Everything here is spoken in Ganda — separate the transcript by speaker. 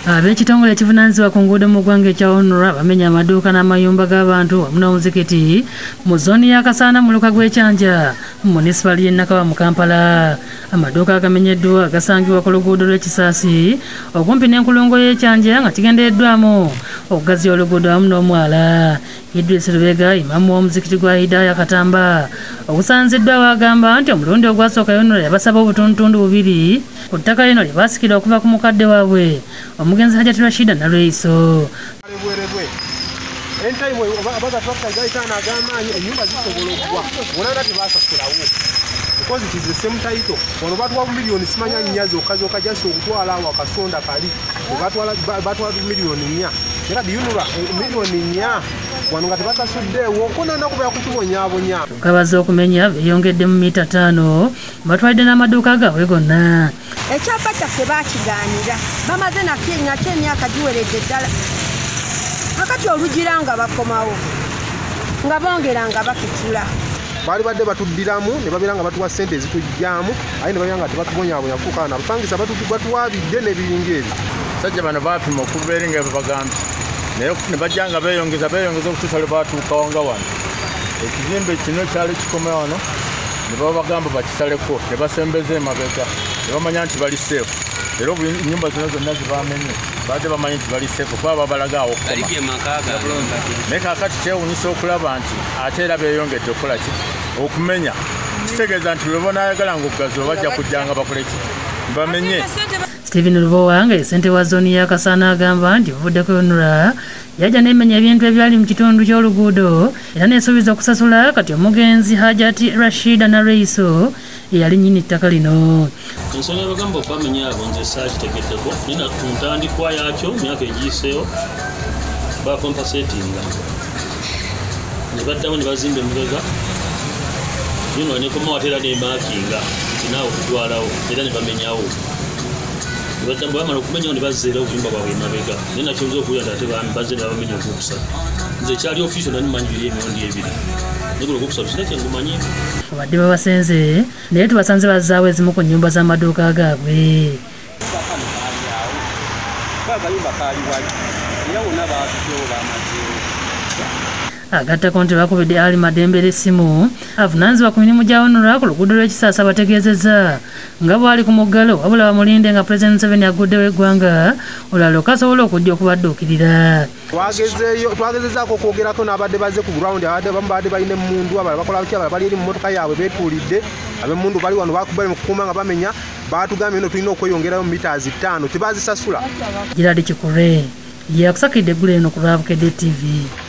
Speaker 1: Ab'ekitongole ekivunaanyizibwa ku nguudo mu ggwanga ekya Onura bamenya amaduuka n'amayumba g'abantu wamu n'omuzikiti mu zooni ya Kasaana mu luka gw'Ekyanja mu munisipali y'e Nakawa mu Kampala. Amaduuka agamenyeddwa gasangibwa ku luguudo lw'Ekisaasi okumpi n'enkulungo y'Ekyanja nga kigendereddwamu okugaziya oluguudo wamu n'omwala. Idris Lubega, imamu w'omuzikiti gwa Hidaya Katamba, ogusanziddwawo agamba nti omulundi ogwasooka Onura yabasaba obutundutundu bubiri ku ttaka lino lye baasikira okuva ku mukadde waabwe omugenzi Hajati Rashida Nalweiso.
Speaker 2: Because it is the same title. When about 1 million is manya nyazo kazoka just okutwala wakasonda kali. Batwala million nya. Era biyunura million nya. Wano ngati bakasudde wokona nakuba yakutubonyabonya.
Speaker 1: Kabaza okumenya beyongedde mu mita 5 batwalidde n'amaduuka gaabwe gonna.
Speaker 3: Ekyapa kyaffe baakigaanira bamaze nako emyaka giweredde ddala kakati olugira nga bakomawo nga bongera nga bakitula.
Speaker 2: Bali badde batuddiramu ne babira nga batuwa ssente ezitujjaamu aye ne babira nga tebatugonyabonya kufuuka na bapangisa batuwabidde n'ebiringa ebyo.
Speaker 4: Sajja bano baapima okuva eri nga bagambye naye ne bajja nga beeyongeza okutuusa lwe baatuukawo nga wano. Ekizimbe kino kyali kikome wano ne baba bagamba bakisaleko ne basembeza emabega ne bamanya nti bali seefu. Era ennyumba zino zonna zibamenye badde bamanyi nti bali seefu kuba babalagaawo okukoma. Naye kaakati kyewuunyisa okulaba nti ate era beeyongedde okukola ki okumenya. Kitegeeza nti lwe bonaayagala nga okugaziwa bajja kujjanga bakole ki bamenye.
Speaker 1: Stephen Lubowa nga ssente wa zooni ya Kasaana agamba nti buvuddeko Onura yajja n'emenya ebintu ebyali mu kitundu ky'oluguudo era n'esuubiza okusasula kati omugenzi Hajati Rashida Nalweiso eyali nnyini ttaka lino.
Speaker 5: Ensonga bagamba okubamenya abo nze saakitegeddeko nina ku ntandikwa yaakyo myaka egiyiseewo bakompasetinga ne baddamu ne bazimba emabega nino nekomawateera nemaakinga nti naawe okutwalawo era ne bamenyawo bamala okumenyawo ne bazzeera obuyumba bwabwe emabega naye nakyonza okuwulira nti ate bazze ne babamenya ogwokusatu. Nze kyali official nani manyi biri emirundi ebiri naye guno ogwokusatu sina kyengumanyi.
Speaker 1: Abadde babasenze naye tubasanze bazzaawo ezimu ku nnyumba z'amaduuka gaabwe. Agattako nti bakubidde Ali Madembere essimu avunaanyizibwa ku mirimu gya Onura ku luguudo lw'Ekisaasi bategeezezza nga bwali ku muggalo wabula bamulinde nga President Museveni aguddewo eggwanga olulala okasobola okujja okubadduukirira.
Speaker 2: Twagezezzaako okwogerako n'abadde bazze ku ground abamu badde balina emmundu abalala bakola ki abalala bali eri mu mmotoka yaabwe beetuulidde ab'emmundu bali wano bakubali mu kukuuma nga bamenya baatugambye nno tulina okweyongerayo mu mita 5 tebazisasula.
Speaker 1: Giradi Kikure yakusakidde eggulu eno ku Lwabukedde TV.